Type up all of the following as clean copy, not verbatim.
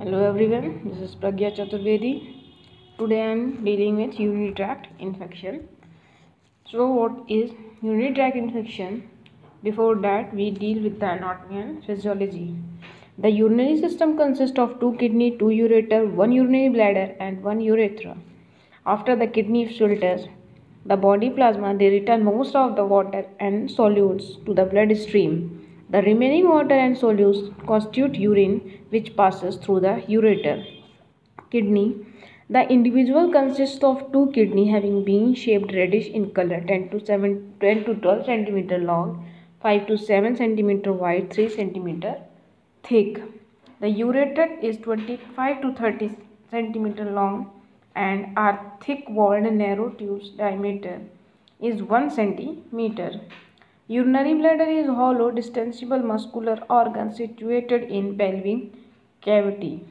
Hello everyone, this is Pragya Chaturvedi. Today I am dealing with urinary tract infection. So what is urinary tract infection? Before that we deal with the anatomy and physiology. The urinary system consists of two kidney, two ureter, one urinary bladder and one urethra. After the kidney filters the body plasma, they return most of the water and solutes to the bloodstream. The remaining water and solutes constitute urine which passes through the ureter. Kidney. The individual consists of two kidney having bean shaped reddish in color, 10 to 12 centimeter long, 5 to 7 centimeter wide, 3 centimeter thick. The ureter is 25 to 30 centimeter long and are thick walled narrow tubes. Diameter is 1 centimeter. Urinary bladder is hollow, distensible muscular organ situated in pelvic cavity.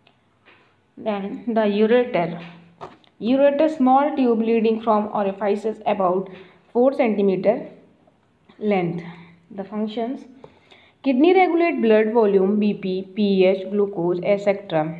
Then the ureter. Ureter, small tube leading from orifices about 4 centimeter length. The functions: kidney regulate blood volume, BP, pH, glucose, etc.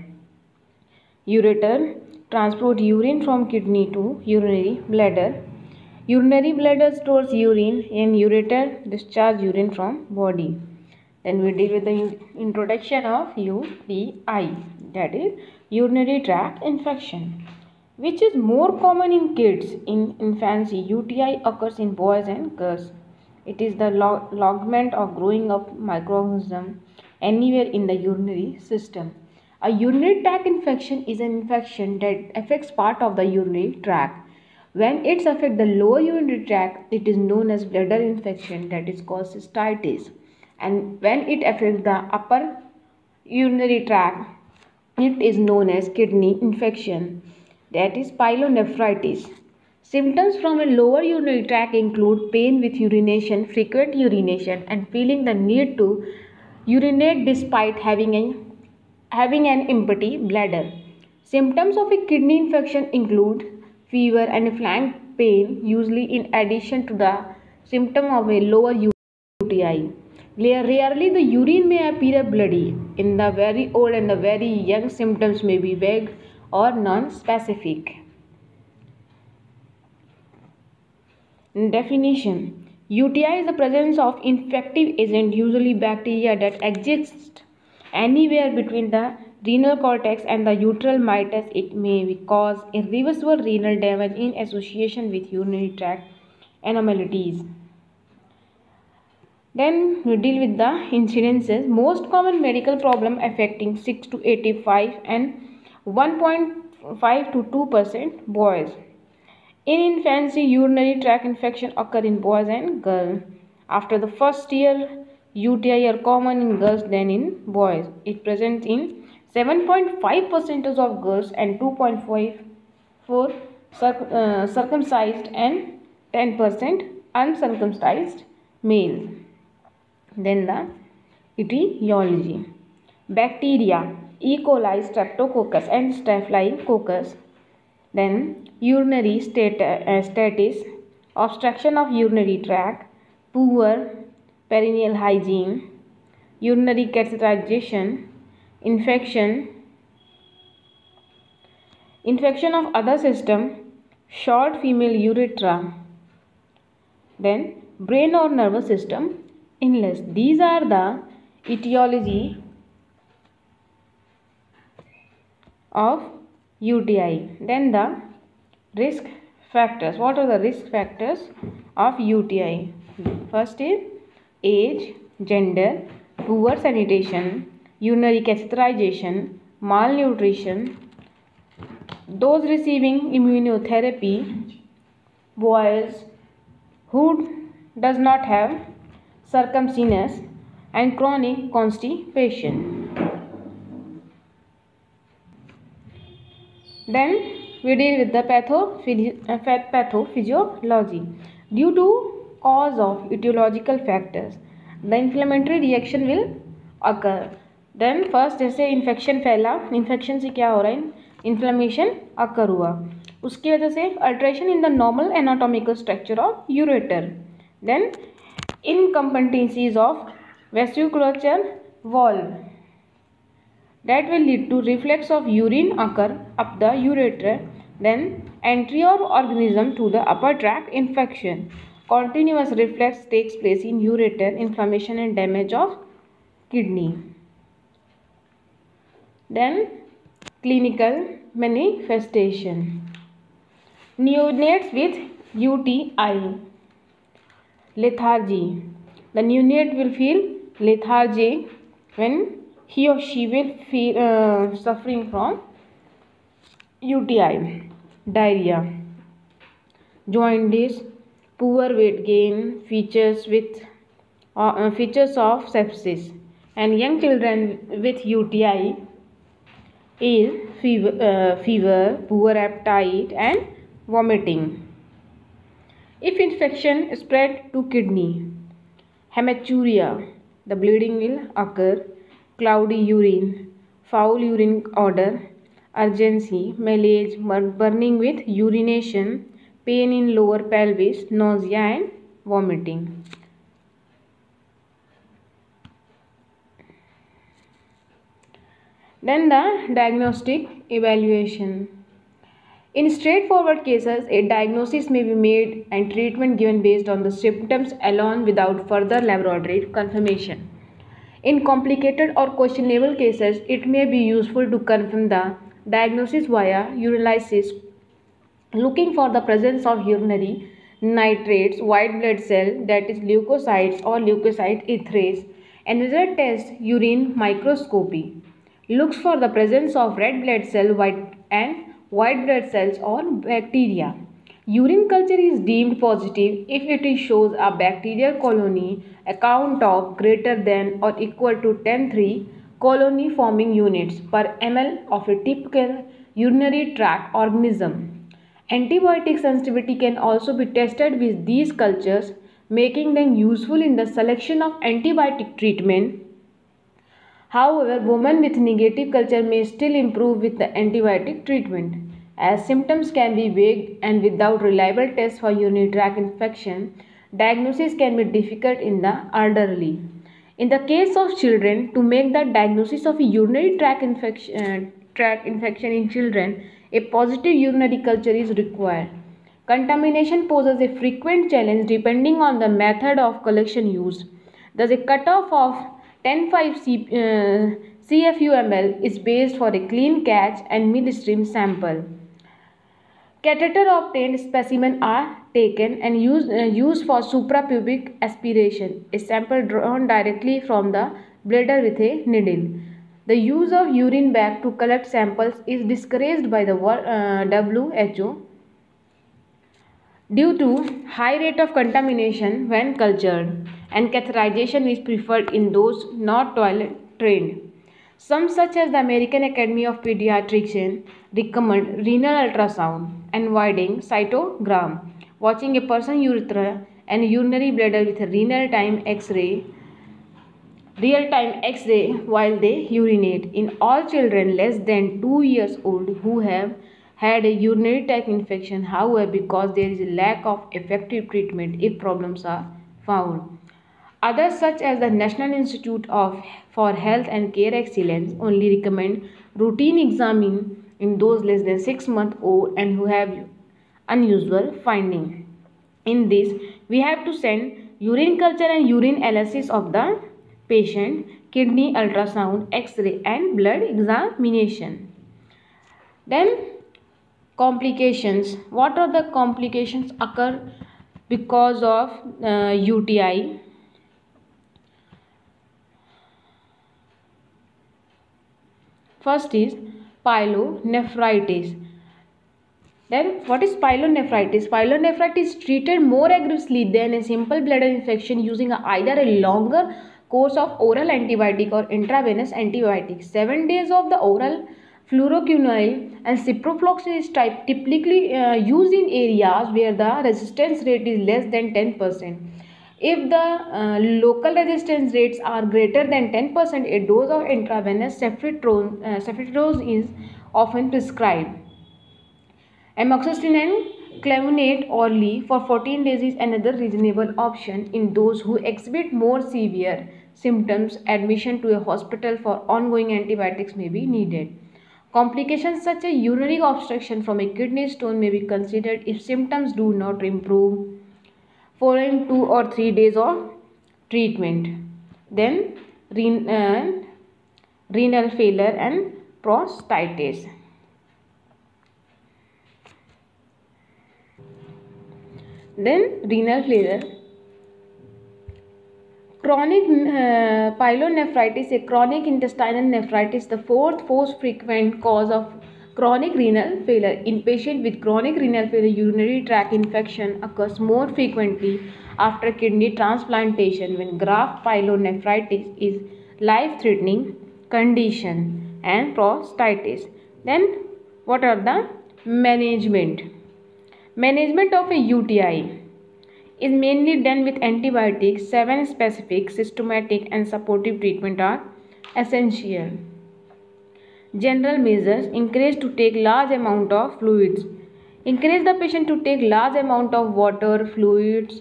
Ureter transport urine from kidney to urinary bladder. Urinary bladder stores urine and ureter discharge urine from body. Then we deal with the introduction of UTI, that is urinary tract infection, which is more common in kids. In infancy, UTI occurs in boys and girls. It is the lodgement of growing up microorganism anywhere in the urinary system. A urinary tract infection is an infection that affects part of the urinary tract. When it affects the lower urinary tract, it is known as bladder infection, that is called cystitis. And when it affects the upper urinary tract, it is known as kidney infection, that is pyelonephritis. Symptoms from a lower urinary tract include pain with urination, frequent urination, and feeling the need to urinate despite having an empty bladder. Symptoms of a kidney infection include fever and flank pain, usually in addition to the symptom of a lower UTI. Rarely the urine may appear bloody. In the very old and the very young, symptoms may be vague or non-specific. Definition: UTI is the presence of infective agent, usually bacteria, that exists anywhere between the renal cortex and the uteral meatus. It may cause irreversible renal damage in association with urinary tract anomalies. Then we deal with the incidences. Most common medical problem affecting 6 to 85 and 1.5 to 2% boys. In infancy, urinary tract infection occur in boys and girls. After the first year, UTI are common in girls than in boys. It presents in 7.5% of girls and 2.5 for circumcised and 10% uncircumcised males. Then the etiology: bacteria, E. coli, streptococcus and staphylococcus. Then urinary status, obstruction of urinary tract, poor perineal hygiene, urinary catheterization, infection of other system, short female urethra. Then brain or nervous system illness. These are the etiology of UTI. Then the risk factors. What are the risk factors of UTI? First is age, gender, poor sanitation, urinary catheterization, malnutrition, those receiving immunotherapy, boys who does not have circumcision, and chronic constipation. Then we deal with the pathophysiology. Due to cause of etiological factors, the inflammatory reaction will occur. Then first, जैसे infection फैला, infection से क्या हो रहा है, inflammation अकर हुआ, उसकी वजह से alteration in the normal anatomical structure of ureter. Then incompetencies of vasculature valve. that will lead to reflex of urine occur up the ureter, then entry of organism to the upper tract infection. Continuous reflex takes place in ureter, inflammation and damage of kidney. Then clinical manifestation. Neonates with UTI. Lethargy. The neonate will feel lethargy when he or she will feel suffering from UTI. Diarrhea. Jaundice, poor weight gain, features of sepsis. And young children with UTI is fever, poor appetite and vomiting. If infection spread to kidney, hematuria, the bleeding will occur, cloudy urine, foul urine odor, urgency, malaise, burning with urination, pain in lower pelvis, nausea and vomiting. Then the diagnostic evaluation. In straightforward cases, a diagnosis may be made and treatment given based on the symptoms alone without further laboratory confirmation. In complicated or questionable cases, it may be useful to confirm the diagnosis via urinalysis, looking for the presence of urinary nitrates, white blood cell, that is leukocytes or leukocyte ethers. Another test, urine microscopy, looks for the presence of red blood cell white blood cells or bacteria. Urine culture is deemed positive if it shows a bacterial colony count of greater than or equal to 10-3 colony forming units per ml of a typical urinary tract organism. Antibiotic sensitivity can also be tested with these cultures, making them useful in the selection of antibiotic treatment. However, women with negative culture may still improve with the antibiotic treatment. As symptoms can be vague and without reliable tests for urinary tract infection, diagnosis can be difficult in the elderly. In the case of children, to make the diagnosis of a urinary tract infection in children, a positive urinary culture is required. Contamination poses a frequent challenge depending on the method of collection used. Thus, a cutoff of 10.5 CFU/ml is based for a clean catch and midstream sample. Catheter obtained specimens are taken and used for suprapubic aspiration, a sample drawn directly from the bladder with a needle. The use of urine bag to collect samples is discouraged by the WHO due to high rate of contamination when cultured, and catheterization is preferred in those not toilet trained. Some, such as the American Academy of Pediatricians, recommend renal ultrasound and widening cytogram, watching a person's urethra and urinary bladder with a real-time X-ray while they urinate. In all children less than 2 years old who have had a urinary tract infection, however, because there is a lack of effective treatment if problems are found. Others, such as the National Institute for Health and Care Excellence, only recommend routine examining in those less than 6 months old and who have unusual finding. In this, we have to send urine culture and urine analysis of the patient, kidney ultrasound, X-ray and blood examination. Then complications. What are the complications occur because of UTI? First is pyelonephritis. Then what is pyelonephritis? Pyelonephritis is treated more aggressively than a simple bladder infection using either a longer course of oral antibiotic or intravenous antibiotic. 7 days of the oral fluoroquinolone and ciprofloxacin is typically used in areas where the resistance rate is less than 10%. If the local resistance rates are greater than 10%, a dose of intravenous ceftriaxone is often prescribed. Amoxicillin and clavulanate orally for 14 days is another reasonable option in those who exhibit more severe symptoms, admission to a hospital for ongoing antibiotics may be needed. Complications such as urinary obstruction from a kidney stone may be considered if symptoms do not improve following 2 or 3 days of treatment. Then renal failure and prostatitis. Then renal failure. Chronic pyelonephritis, a chronic intestinal nephritis, the fourth most frequent cause of chronic renal failure. In patients with chronic renal failure, urinary tract infection occurs more frequently after kidney transplantation when graft pyelonephritis is life-threatening condition and prostatitis. Then what are the management? Management of a UTI is mainly done with antibiotics. 7 specific, systematic and supportive treatment are essential. General measures: encourage to take large amount of fluids. Encourage the patient to take large amount of water, fluids.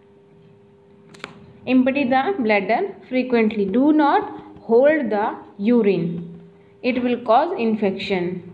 Empty the bladder frequently. Do not hold the urine. It will cause infection.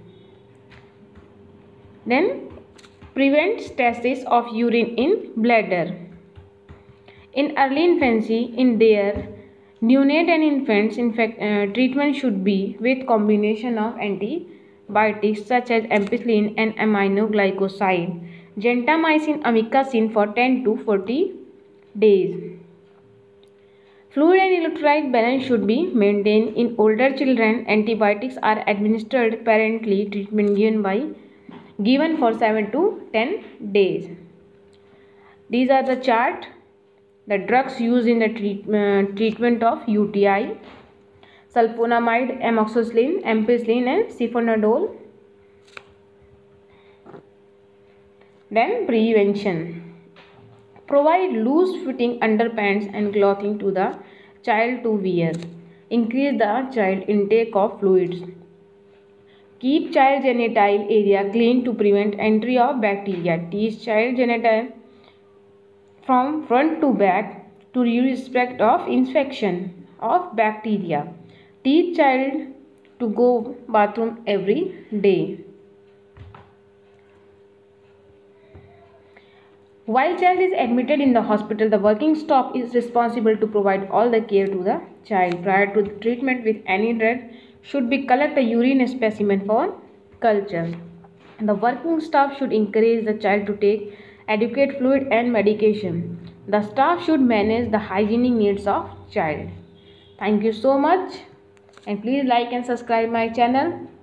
Then prevent stasis of urine in bladder. In early infancy, in their neonate and infants, treatment should be with combination of antibiotics such as ampicillin and aminoglycoside, gentamicin, amikacin for 10 to 40 days. Fluid and electrolyte balance should be maintained. In older children, antibiotics are administered parentally. Treatment given for 7 to 10 days. These are the chart. The drugs used in the treatment of UTI: sulfonamide, amoxicillin, ampicillin and sulfonidol. Then prevention: provide loose fitting underpants and clothing to the child to wear. Increase the child intake of fluids. Keep child genital area clean to prevent entry of bacteria. Teach child genital from front to back to respect of infection of bacteria. Teach child to go bathroom every day. While child is admitted in the hospital, the working staff is responsible to provide all the care to the child. Prior to the treatment with any drug, should be collect a urine specimen for culture. The working staff should encourage the child to take adequate fluid and medication. The staff should manage the hygienic needs of child. Thank you so much, and please like and subscribe my channel.